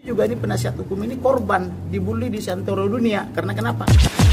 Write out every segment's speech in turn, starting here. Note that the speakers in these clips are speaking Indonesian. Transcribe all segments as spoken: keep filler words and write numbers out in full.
Juga ini penasihat hukum ini korban dibully di seantero dunia. Karena kenapa?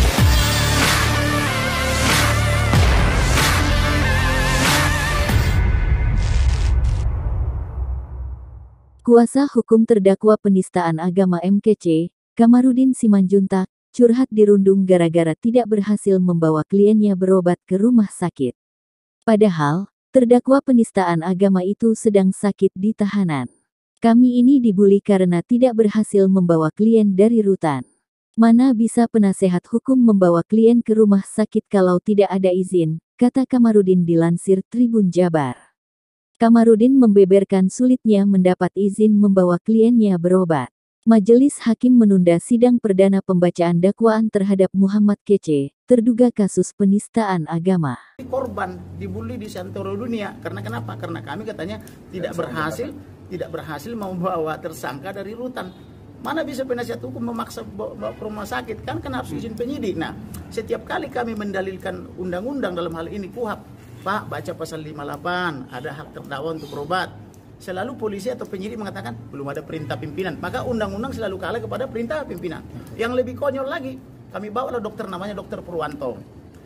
Kuasa hukum terdakwa penistaan agama M K C, Kamarudin Simanjuntak, curhat dirundung gara-gara tidak berhasil membawa kliennya berobat ke rumah sakit. Padahal, terdakwa penistaan agama itu sedang sakit di tahanan. Kami ini dibully karena tidak berhasil membawa klien dari rutan. Mana bisa penasehat hukum membawa klien ke rumah sakit kalau tidak ada izin, kata Kamarudin dilansir Tribun Jabar. Kamarudin membeberkan sulitnya mendapat izin membawa kliennya berobat. Majelis Hakim menunda sidang perdana pembacaan dakwaan terhadap Muhammad K C, terduga kasus penistaan agama. Korban dibully di seantero dunia. Karena kenapa? Karena kami katanya tidak berhasil, tidak berhasil membawa tersangka dari rutan. Mana bisa penasihat hukum memaksa bawa ke rumah sakit? Kan kan harus izin penyidik. Nah, setiap kali kami mendalilkan undang-undang dalam hal ini K U H P, Pak, baca pasal lima puluh delapan, ada hak terdakwa untuk berobat. Selalu polisi atau penyidik mengatakan belum ada perintah pimpinan. Maka undang-undang selalu kalah kepada perintah pimpinan. Yang lebih konyol lagi, kami bawa dokter namanya dokter Purwanto.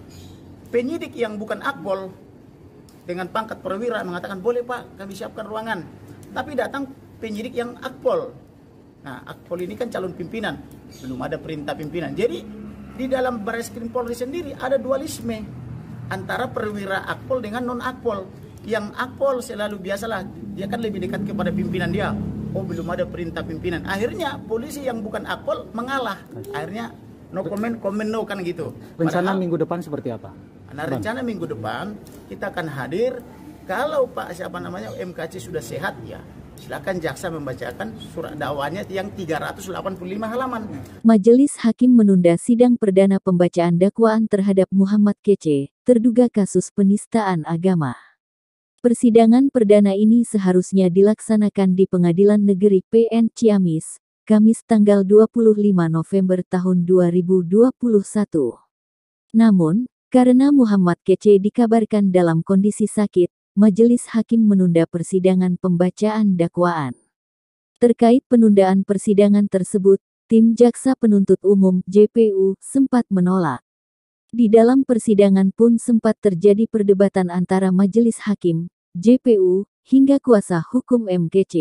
Penyidik yang bukan akpol dengan pangkat perwira mengatakan boleh Pak, kami siapkan ruangan. Tapi datang penyidik yang akpol. Nah, akpol ini kan calon pimpinan, belum ada perintah pimpinan. Jadi di dalam Bareskrim Polri sendiri ada dualisme antara perwira akpol dengan non akpol. Yang akpol selalu biasalah, dia kan lebih dekat kepada pimpinan dia. Oh, belum ada perintah pimpinan. Akhirnya polisi yang bukan akpol mengalah. Akhirnya no comment, comment no kan gitu. Rencana Padahal, minggu depan seperti apa? Nah, rencana minggu depan kita akan hadir. Kalau Pak siapa namanya M K C sudah sehat ya, silakan jaksa membacakan surat dakwaannya yang tiga ratus delapan puluh lima halaman. Majelis Hakim menunda sidang perdana pembacaan dakwaan terhadap Muhammad K C, terduga kasus penistaan agama. Persidangan perdana ini seharusnya dilaksanakan di Pengadilan Negeri P N Ciamis, Kamis tanggal dua puluh lima November tahun dua ribu dua puluh satu. Namun, karena Muhammad K C dikabarkan dalam kondisi sakit, Majelis Hakim menunda persidangan pembacaan dakwaan. Terkait penundaan persidangan tersebut, tim Jaksa Penuntut Umum J P U sempat menolak. Di dalam persidangan pun sempat terjadi perdebatan antara Majelis Hakim, J P U, hingga kuasa hukum M K C.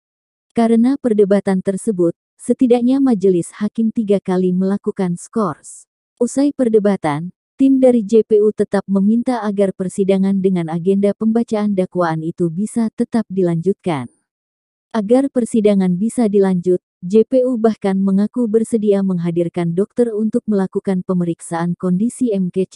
Karena perdebatan tersebut, setidaknya Majelis Hakim tiga kali melakukan skors. Usai perdebatan, tim dari J P U tetap meminta agar persidangan dengan agenda pembacaan dakwaan itu bisa tetap dilanjutkan. Agar persidangan bisa dilanjut, J P U bahkan mengaku bersedia menghadirkan dokter untuk melakukan pemeriksaan kondisi M K C.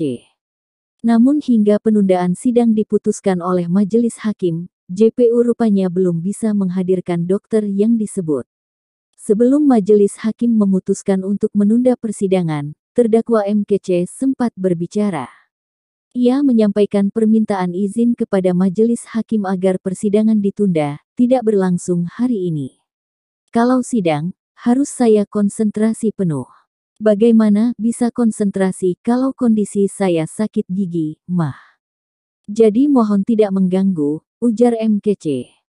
Namun hingga penundaan sidang diputuskan oleh Majelis Hakim, J P U rupanya belum bisa menghadirkan dokter yang disebut. Sebelum Majelis Hakim memutuskan untuk menunda persidangan, terdakwa M K C sempat berbicara. Ia menyampaikan permintaan izin kepada Majelis Hakim agar persidangan ditunda, tidak berlangsung hari ini. Kalau sidang, harus saya konsentrasi penuh. Bagaimana bisa konsentrasi kalau kondisi saya sakit gigi, mah? Jadi mohon tidak mengganggu, ujar M K C.